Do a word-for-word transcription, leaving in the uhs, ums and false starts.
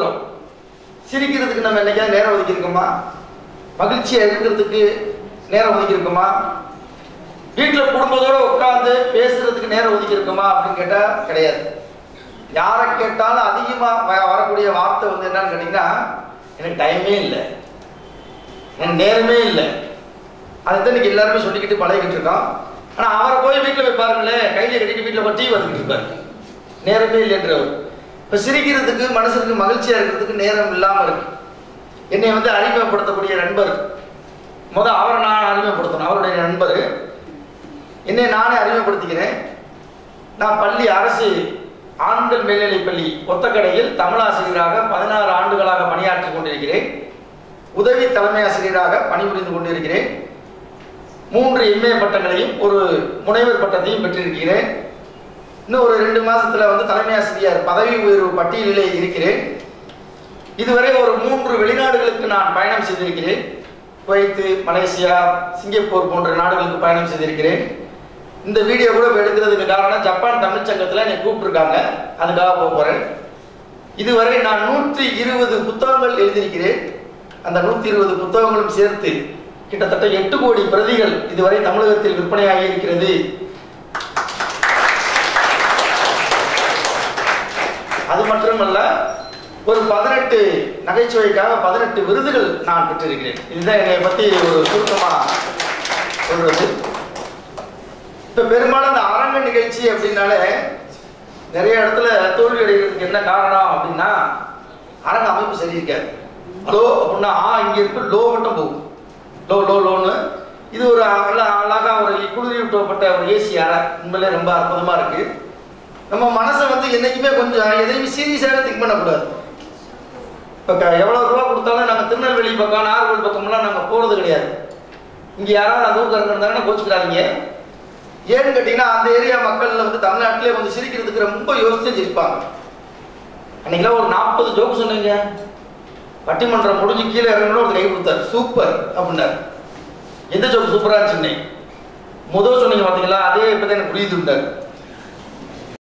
இருக்கிறோம். சிரிக்கிறதுக்கு நம்ம என்னைக்காவது நேரம் ஒதுக்கி இருக்கோமா? மகிழ்ச்சியா இருக்கிறதுக்கு நேரம் ஒதுக்கி இருக்கோமா? வீட்டில் குடும்பத்தோட உட்கார்ந்து பேசுறதுக்கு நேரம் ஒதுக்கி இருக்கோமா அப்படின்னு கேட்டா கிடையாது. யாரை கேட்டாலும் அதிகமா வரக்கூடிய வார்த்தை வந்து என்னன்னு கேட்டீங்கன்னா, எனக்கு டைமே இல்லை, எனக்கு நேரமே இல்லை. அதுதான் இன்னைக்கு எல்லாருமே சொல்லிக்கிட்டு பழகிட்டு இருக்கோம். ஆனா அவரை போய் வீட்டில் போய் பாருங்களேன், கையில கட்டிட்டு வீட்டில் போய் டிவி வந்துக்கிட்டு இருப்பாரு, நேரமே இல்லைன்றவர். இப்ப சிரிக்கிறதுக்கு மனசுக்கு மகிழ்ச்சியா இருக்கிறதுக்கு நேரம் இல்லாம இருக்கு. என்னை வந்து அறிமுகப்படுத்தக்கூடிய நண்பர், முத அவரை நான் அறிமுகப்படுத்தணும். அவருடைய நண்பர் என்னை நானே அறிமுகப்படுத்திக்கிறேன். நான் பள்ளி அரசு ஆண்கள் மேல்நிலைப் பள்ளி ஒத்தக்கடையில் தமிழாசிரியராக பதினாறு ஆண்டுகளாக பணியாற்றி கொண்டிருக்கிறேன். உதவி தலைமை ஆசிரியராக பணிபுரிந்து கொண்டிருக்கிறேன். மூன்று எம்ஏ பட்டங்களையும் ஒரு முனைவர் பட்டத்தையும் பெற்றிருக்கிறேன். இன்னும் ஒரு ரெண்டு மாசத்துல வந்து தலைமை ஆசிரியர் பதவி உயர்வு பட்டியலிலே இருக்கிறேன். இதுவரை ஒரு மூன்று வெளிநாடுகளுக்கு நான் பயணம் செய்திருக்கிறேன். குவைத்து, மலேசியா, சிங்கப்பூர் போன்ற நாடுகளுக்கு பயணம் செய்திருக்கிறேன். இந்த வீடியோ கூட எடுக்கிறதுக்கு காரணம், ஜப்பான் தமிழ் சங்கத்தில் என்னை கூப்பிட்டுருக்காங்க, அதுக்காக போக போறேன். இதுவரை நான் நூற்றி இருபது புத்தகங்கள் எழுதியிருக்கிறேன். அந்த நூற்றி இருபது புத்தகங்களும் சேர்த்து கிட்டத்தட்ட எட்டு கோடி பிரதிகள் இதுவரை தமிழகத்தில் விற்பனையாகி இருக்கிறது. அது மட்டுமல்ல, ஒரு பதினெட்டு நகைச்சுவைக்காக பதினெட்டு விருதுகள் நான் பெற்றிருக்கிறேன். இதுதான் என்னை பத்தி ஒரு சுருக்கமா சொல்றது. இப்ப பெரும்பாலும் இந்த அரங்க நிகழ்ச்சி அப்படின்னாலே நிறைய இடத்துல தோல்வி அடைகிறதுக்கு என்ன காரணம் அப்படின்னா, அரங்க அமைப்பு சரியிருக்காது. லோ அப்படின்னா ஆ இங்க இருக்கு, லோ மட்டும் போகும், லோ லோ லோன்னு. இது ஒரு அழகா ஒரு குளிரூட்டப்பட்ட ஒரு ஏசி அறை, உண்மையிலே ரொம்ப அற்புதமா இருக்கு. நம்ம மனசை வந்து என்னைக்குமே கொஞ்சம் எதையுமே சீரியஸாக திங்க் பண்ணக்கூடாது. இப்போ எவ்வளோ ரூபா கொடுத்தாலும் நாங்கள் திருநெல்வேலி பக்கம் நாகர்கோவில் பக்கம்லாம் நாங்கள் போகிறது கிடையாது. இங்கே யாராவது அந்த ஊருக்கு இருந்தாங்கன்னா கோச்சுக்கிறாங்க. ஏன்னு கேட்டீங்கன்னா, அந்த ஏரியா மக்கள் வந்து தமிழ்நாட்டிலே வந்து சிரிக்கிறதுக்கு ரொம்ப யோசிச்சு சிரிப்பாங்க. அன்னைக்கெல்லாம் ஒரு நாற்பது ஜோக்கு சொன்னீங்க, பட்டிமன்றம் முடிஞ்சு கீழே இறங்கணும், ஒரு கை கொடுத்தாரு, சூப்பர் அப்படின்னாரு. எந்த ஜோக்கு சூப்பராக இருந்துச்சு? முதல் சொன்னீங்க பார்த்தீங்களா, அதே இப்போதான் எனக்கு புரியுதுட்டார்.